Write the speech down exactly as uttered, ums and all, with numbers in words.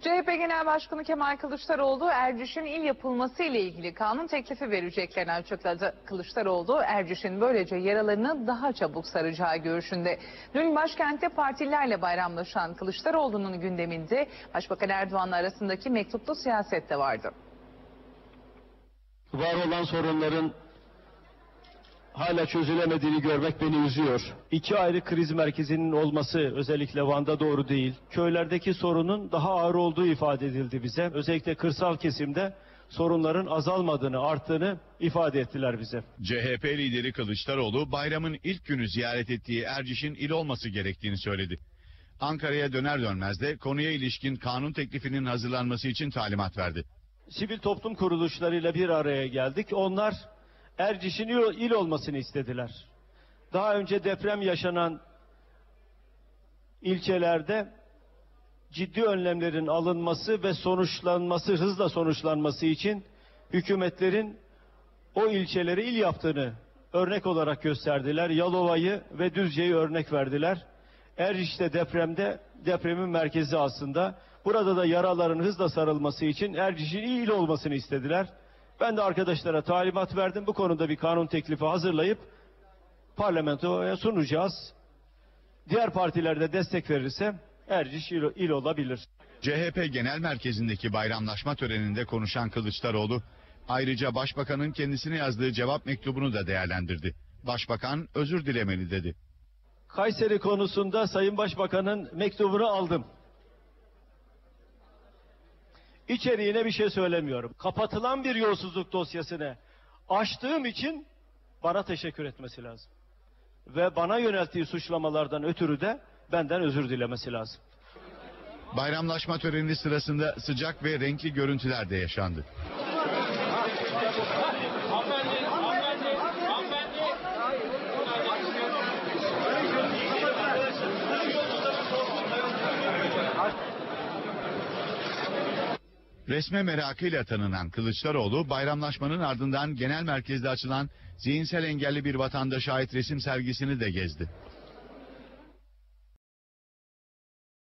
C H P Genel Başkanı Kemal Kılıçdaroğlu, Erciş'in il yapılması ile ilgili kanun teklifi vereceklerini açıkladı. Kılıçdaroğlu, Erciş'in böylece yaralarını daha çabuk saracağı görüşünde. Dün başkentte partilerle bayramlaşan Kılıçdaroğlu'nun gündeminde Başbakan Erdoğan'la arasındaki mektuplu siyaset de vardı. Var olan sorunların hala çözülemediğini görmek beni üzüyor. İki ayrı kriz merkezinin olması özellikle Van'da doğru değil. Köylerdeki sorunun daha ağır olduğu ifade edildi bize. Özellikle kırsal kesimde sorunların azalmadığını, arttığını ifade ettiler bize. C H P lideri Kılıçdaroğlu bayramın ilk günü ziyaret ettiği Erciş'in il olması gerektiğini söyledi. Ankara'ya döner dönmez de konuya ilişkin kanun teklifinin hazırlanması için talimat verdi. Sivil toplum kuruluşlarıyla bir araya geldik. Onlar Erciş'in il olmasını istediler. Daha önce deprem yaşanan ilçelerde ciddi önlemlerin alınması ve sonuçlanması, hızla sonuçlanması için hükümetlerin o ilçeleri il yaptığını örnek olarak gösterdiler. Yalova'yı ve Düzce'yi örnek verdiler. Erciş'te depremde, depremin merkezi aslında. Burada da yaraların hızla sarılması için Erciş'in il olmasını istediler. Ben de arkadaşlara talimat verdim. Bu konuda bir kanun teklifi hazırlayıp parlamentoya sunacağız. Diğer partiler de destek verirse Erciş il, il olabilir. C H P Genel Merkezi'ndeki bayramlaşma töreninde konuşan Kılıçdaroğlu, ayrıca Başbakan'ın kendisine yazdığı cevap mektubunu da değerlendirdi. Başbakan özür dilemeli dedi. Kayseri konusunda Sayın Başbakan'ın mektubunu aldım. İçeriğine bir şey söylemiyorum. Kapatılan bir yolsuzluk dosyasını açtığım için bana teşekkür etmesi lazım. Ve bana yönelttiği suçlamalardan ötürü de benden özür dilemesi lazım. Bayramlaşma töreni sırasında sıcak ve renkli görüntüler de yaşandı. Resme merakıyla tanınan Kılıçdaroğlu, bayramlaşmanın ardından genel merkezde açılan zihinsel engelli bir vatandaşa ait resim sergisini de gezdi.